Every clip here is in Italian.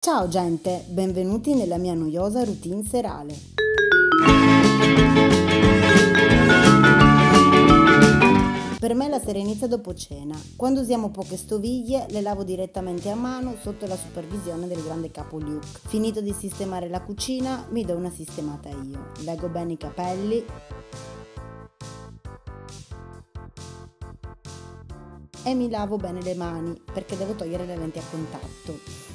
Ciao gente, benvenuti nella mia noiosa routine serale. Per me la sera inizia dopo cena. Quando usiamo poche stoviglie, le lavo direttamente a mano sotto la supervisione del grande capo Luke. Finito di sistemare la cucina, mi do una sistemata io. Leggo bene i capelli e mi lavo bene le mani perché devo togliere le lenti a contatto.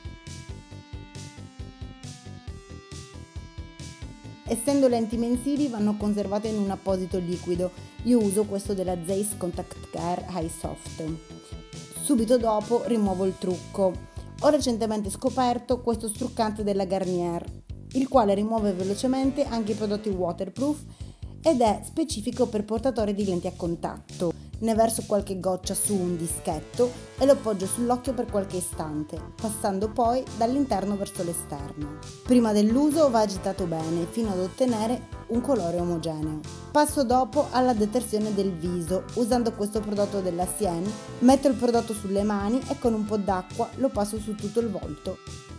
Essendo lenti mensili vanno conservate in un apposito liquido. Io uso questo della Zeiss Contact Care High Soft. Subito dopo rimuovo il trucco. Ho recentemente scoperto questo struccante della Garnier, il quale rimuove velocemente anche i prodotti waterproof ed è specifico per portatori di lenti a contatto. Ne verso qualche goccia su un dischetto e lo poggio sull'occhio per qualche istante, passando poi dall'interno verso l'esterno. Prima dell'uso va agitato bene fino ad ottenere un colore omogeneo. Passo dopo alla detersione del viso. Usando questo prodotto della Sien, metto il prodotto sulle mani e con un po' d'acqua lo passo su tutto il volto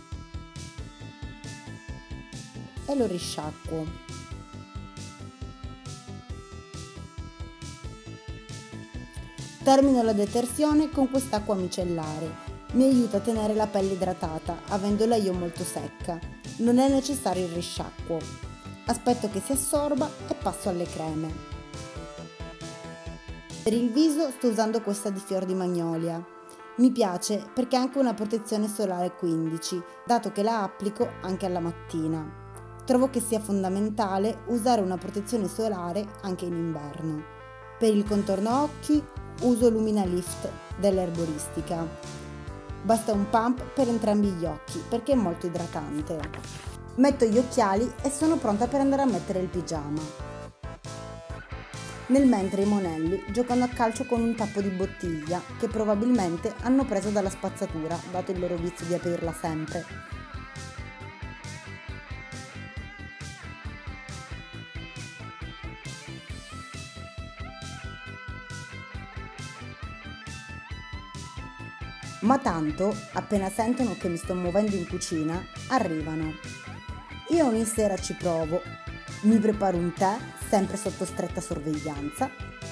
e lo risciacquo. Termino la detersione con quest'acqua micellare. Mi aiuta a tenere la pelle idratata, avendola io molto secca. Non è necessario il risciacquo. Aspetto che si assorba e passo alle creme. Per il viso sto usando questa di fior di magnolia. Mi piace perché ha anche una protezione solare 15, dato che la applico anche alla mattina. Trovo che sia fondamentale usare una protezione solare anche in inverno. Per il contorno occhi uso Lumina Lift dell'Erboristica. Basta un pump per entrambi gli occhi perché è molto idratante. Metto gli occhiali e sono pronta per andare a mettere il pigiama. Nel mentre i monelli giocano a calcio con un tappo di bottiglia che probabilmente hanno preso dalla spazzatura, dato il loro vizio di aprirla sempre. Ma tanto, appena sentono che mi sto muovendo in cucina, arrivano. Io ogni sera ci provo, mi preparo un tè, sempre sotto stretta sorveglianza,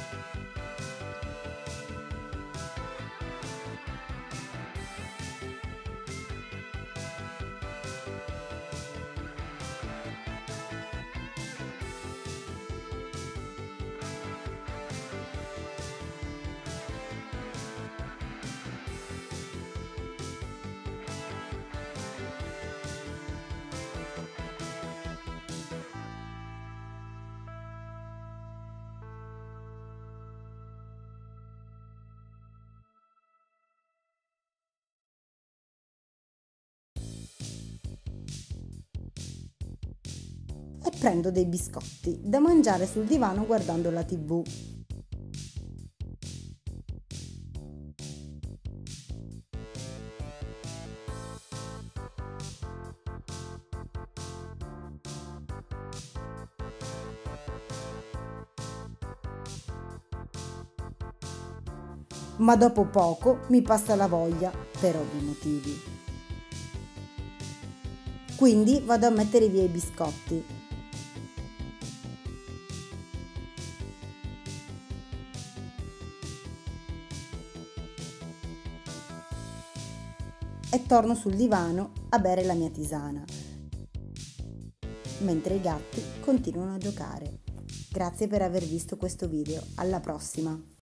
e prendo dei biscotti da mangiare sul divano guardando la TV. Ma dopo poco mi passa la voglia per ovvi motivi. Quindi vado a mettere via i biscotti. E torno sul divano a bere la mia tisana, mentre i gatti continuano a giocare. Grazie per aver visto questo video, alla prossima!